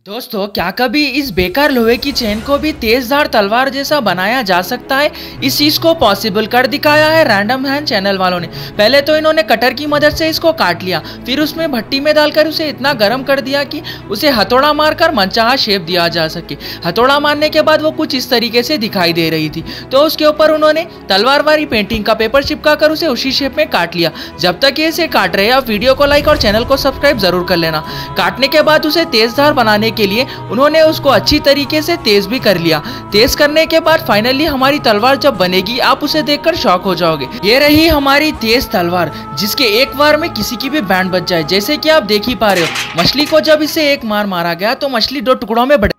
दोस्तों, क्या कभी इस बेकार लोहे की चेन को भी तेजधार तलवार जैसा बनाया जा सकता है? इस चीज को पॉसिबल कर दिखाया है रैंडम हैंड चैनल वालों ने। पहले तो इन्होंने कटर की मदद से इसको काट लिया, फिर उसमें भट्टी में डालकर उसे इतना गर्म कर दिया कि उसे हथौड़ा मारकर मनचाहा शेप दिया जा सके। हथौड़ा मारने के बाद वो कुछ इस तरीके से दिखाई दे रही थी, तो उसके ऊपर उन्होंने तलवार वाली पेंटिंग का पेपर चिपका कर उसे उसी शेप में काट लिया। जब तक ये इसे काट रहे हैं, आप वीडियो को लाइक और चैनल को सब्सक्राइब जरूर कर लेना। काटने के बाद उसे तेजधार बनाने के लिए उन्होंने उसको अच्छी तरीके से तेज भी कर लिया। तेज करने के बाद फाइनली हमारी तलवार जब बनेगी, आप उसे देखकर शॉक हो जाओगे। ये रही हमारी तेज तलवार, जिसके एक बार में किसी की भी बैंड बच जाए, जैसे कि आप देख ही पा रहे हो। मछली को जब इसे एक मार मारा गया तो मछली दो टुकड़ों में